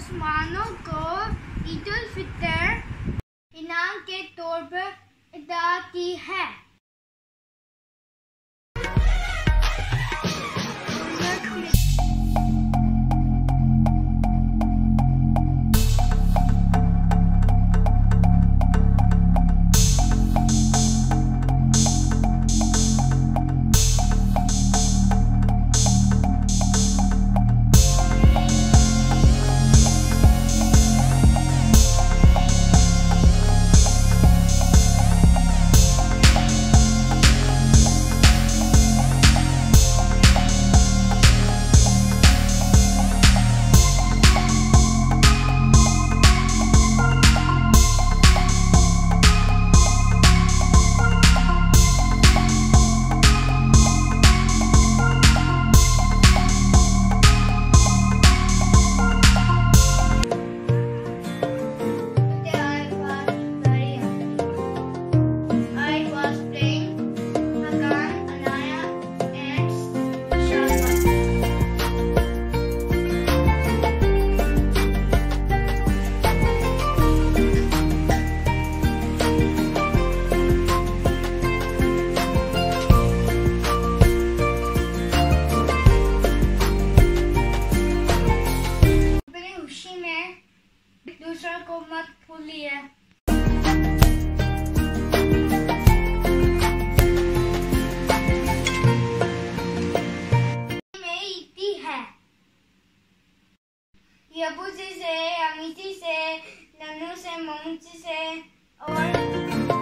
मुसलमानों को ईद उल फितर इनाम के तौर पर अदा की है। दूसरा को मत भूलिए। मेरी ईदी है। ये अबू जी से, अमीजी से, नन्नू से, मम्मी से और